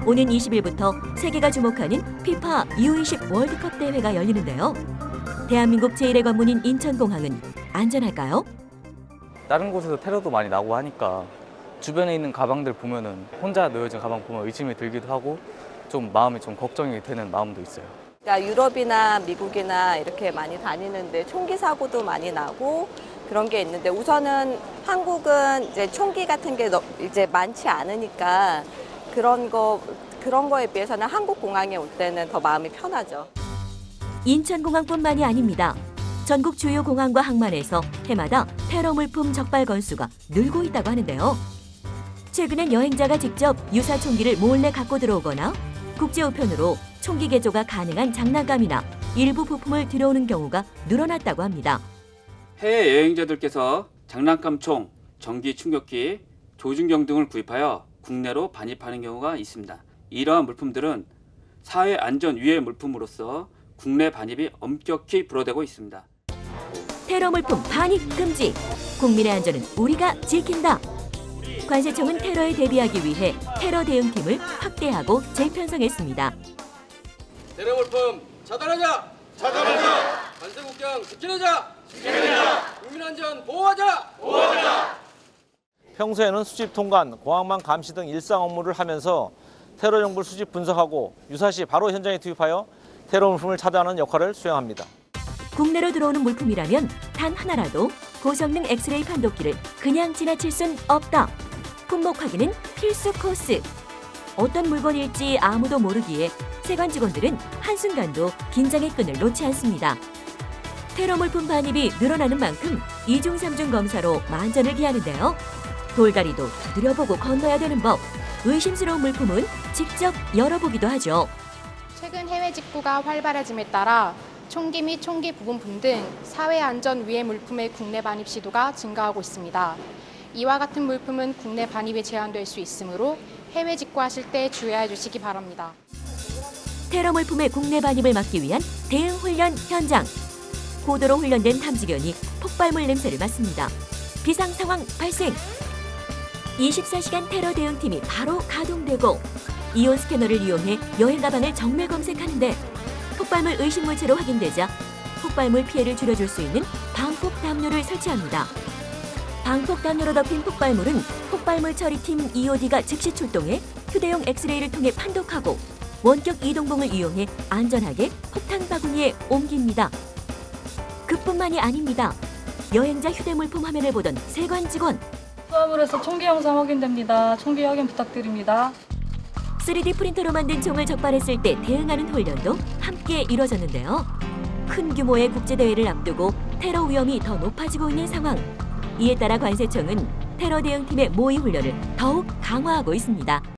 오는 20일부터 세계가 주목하는 피파 U20 월드컵 대회가 열리는데요. 대한민국 제1의 관문인 인천공항은 안전할까요? 다른 곳에서 테러도 많이 나고 하니까 주변에 있는 가방들 보면은 혼자 놓여진 가방 보면 의심이 들기도 하고 좀 마음이 좀 걱정이 되는 마음도 있어요. 그러니까 유럽이나 미국이나 이렇게 많이 다니는데 총기 사고도 많이 나고 그런 게 있는데 우선은 한국은 이제 총기 같은 게 이제 많지 않으니까 그런 거에 비해서는 한국 공항에 올 때는 더 마음이 편하죠. 인천공항뿐만이 아닙니다. 전국 주요 공항과 항만에서 해마다 테러 물품 적발 건수가 늘고 있다고 하는데요. 최근엔 여행자가 직접 유사 총기를 몰래 갖고 들어오거나 국제 우편으로 총기 개조가 가능한 장난감이나 일부 부품을 들여오는 경우가 늘어났다고 합니다. 해외 여행자들께서 장난감 총, 전기 충격기, 조준경 등을 구입하여 국내로 반입하는 경우가 있습니다. 이러한 물품들은 사회 안전 위해 물품으로서 국내 반입이 엄격히 불허되고 있습니다. 테러 물품 반입 금지. 국민의 안전은 우리가 지킨다. 관세청은 테러에 대비하기 위해 테러 대응팀을 확대하고 재편성했습니다. 테러 물품 차단하자! 차단하자! 관세 국경 지키자! 지키자! 국민 안전 보호하자! 보호하자! 평소에는 수집 통관, 공항만 감시 등 일상 업무를 하면서 테러 정보를 수집 분석하고 유사시 바로 현장에 투입하여 테러 물품을 차단하는 역할을 수행합니다. 국내로 들어오는 물품이라면 단 하나라도 고성능 엑스레이 판독기를 그냥 지나칠 순 없다. 품목 확인은 필수 코스. 어떤 물건일지 아무도 모르기에 세관 직원들은 한순간도 긴장의 끈을 놓지 않습니다. 테러 물품 반입이 늘어나는 만큼 2중 3중 검사로 만전을 기하는데요. 돌다리도 두드려보고 건너야 되는 법. 의심스러운 물품은 직접 열어보기도 하죠. 최근 해외 직구가 활발해짐에 따라 총기 및 총기 부품분 등 사회 안전 위해 물품의 국내 반입 시도가 증가하고 있습니다. 이와 같은 물품은 국내 반입이 제한될 수 있으므로 해외 직구하실 때 주의해 주시기 바랍니다. 테러 물품의 국내 반입을 막기 위한 대응 훈련 현장. 고도로 훈련된 탐지견이 폭발물 냄새를 맡습니다. 비상 상황 발생. 24시간 테러 대응팀이 바로 가동되고 이온 스캐너를 이용해 여행 가방을 정밀 검색하는데 폭발물 의심 물체로 확인되자 폭발물 피해를 줄여줄 수 있는 방폭 담요를 설치합니다. 방폭 담요로 덮인 폭발물은 폭발물 처리팀 EOD가 즉시 출동해 휴대용 엑스레이를 통해 판독하고 원격 이동봉을 이용해 안전하게 폭탄 바구니에 옮깁니다. 그뿐만이 아닙니다. 여행자 휴대물품 화면을 보던 세관 직원. 수화물에서 총기 영상 확인됩니다. 총기 확인 부탁드립니다. 3D 프린터로 만든 총을 적발했을 때 대응하는 훈련도 함께 이뤄졌는데요. 큰 규모의 국제대회를 앞두고 테러 위험이 더 높아지고 있는 상황. 이에 따라 관세청은 테러 대응팀의 모의 훈련을 더욱 강화하고 있습니다.